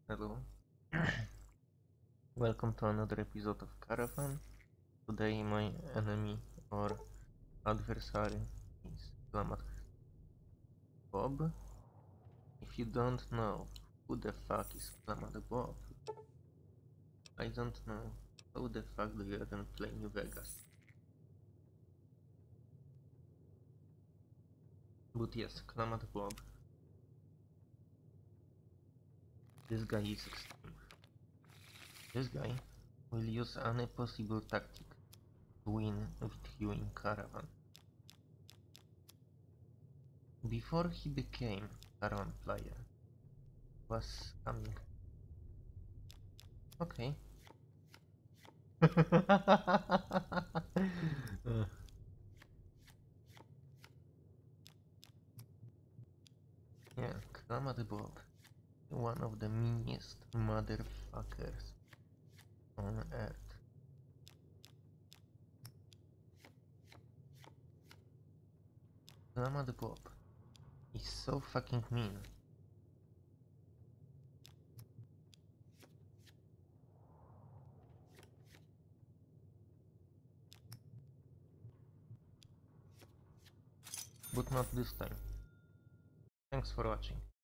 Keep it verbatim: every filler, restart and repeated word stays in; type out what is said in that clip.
Hello. Welcome to another episode of Caravan. Today my enemy or adversary is Clamat Bob. If you don't know who the fuck is Clamat Bob, I don't know how the fuck do you even play New Vegas. But yes, Clamat Bob. This guy is extreme. This guy will use any possible tactic to win with you in Caravan. Before he became Caravan player, was coming. Okay. uh. Yeah, Clamat Bob, one of the meanest motherfuckers on earth. Clamat Bob is so fucking mean. But not this time. Thanks for watching.